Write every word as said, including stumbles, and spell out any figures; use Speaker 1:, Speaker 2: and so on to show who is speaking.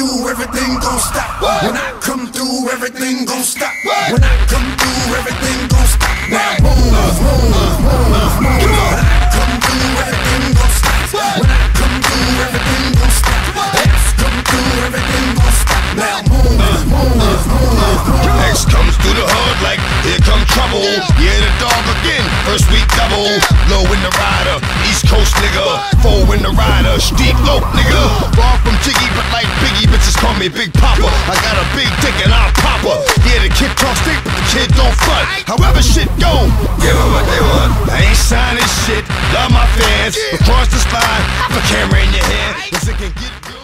Speaker 1: through, everything gon' stop. When I come through, everything gon' stop. When I come through, everything gon' stop. Now move, move, move, move, move. When I come through, everything gon' stop. When I come through, everything gon' stop. X come through, everything gon' stop. Now move, move, move, move.
Speaker 2: X comes through the hood like here come trouble. Yeah, the dog again, first week double. Low in the rider, East Coast nigga. Four in the rider, steep low nigga. Far from Jiggy, but like Biggie, bitches call me Big Papa. I got a big dick and I'll pop her. Yeah, the kid talk stick, but the kid don't front. However shit go, give them what they want. I ain't signing shit, love my fans. Across this line, have a camera in your hand. Cause it can get